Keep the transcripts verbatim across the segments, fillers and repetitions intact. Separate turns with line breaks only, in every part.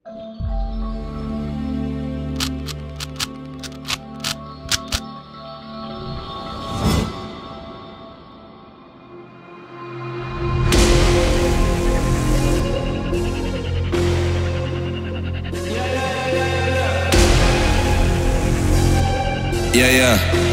Yeah, yeah.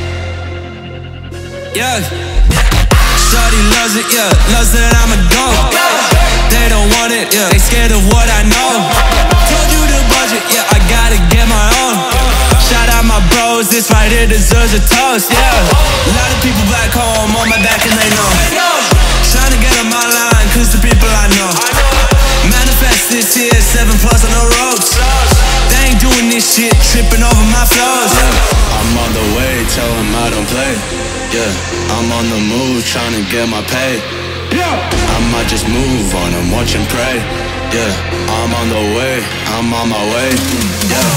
Yeah. Shawty loves it, yeah. Loves that I'm a dog. They don't want it, yeah. They scared of what I know. Told you the budget, yeah. I gotta get my own. Shout out my bros, this right here deserves a toast, yeah. A lot of people back home on my back and they know. Trying to get on my line, cause the people I know. Manifest this here, seven plus on the ropes. They ain't doing this shit, tripping over my flows. Yeah, I'm on the way, tell them I don't play. Yeah, I'm on the move, trying to get my pay. Yeah, I might just move on and watch and pray. Yeah, I'm on the way, I'm on my way. Yeah.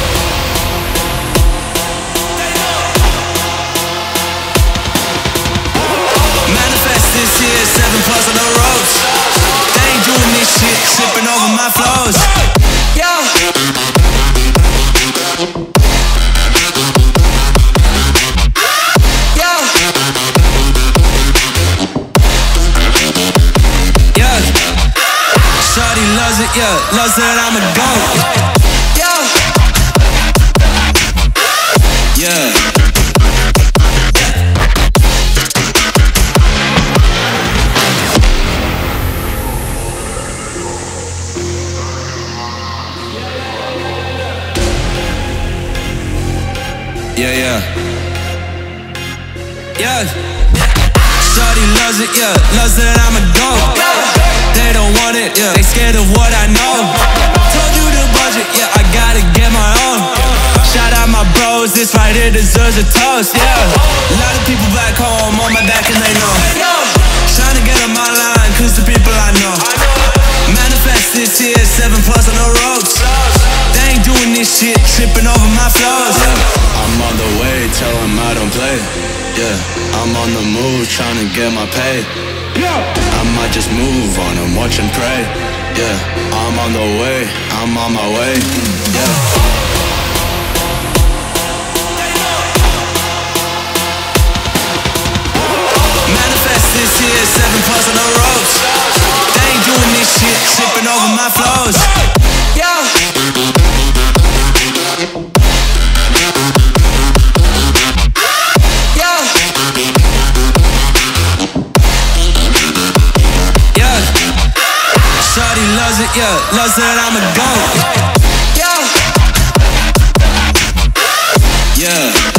Manifest this here, seven plus on the ropes. They ain't doing this shit, tripping over my flows. Yeah. Shawty loves it, yeah, loves that I'm a goat. Yeah. Yeah. Yeah, yeah. Yeah. Shawty loves it, yeah, loves that I'm a goat. They don't want it, yeah. They scared of what I know. Told you the budget, yeah. I gotta get my own. Shout out my bros, this right here deserves a toast, yeah. A lot of people back home on my back and they know. Trying to get on my line, cause the people I know. Manifest this here, seven plus on the ropes. They ain't doing this shit, tripping over my flows. Yeah, I'm on the way, tell them I don't play. Yeah, I'm on the move, trying to get my pay. I might just move on and watch and pray. Yeah, I'm on the way, I'm on my way. Yeah. Manifest this here, seven plus on the ropes. They ain't doing this shit, tripping over my flows. Yeah. Shawty loves it, yeah, loves that I'm a goat. Yeah. Yeah.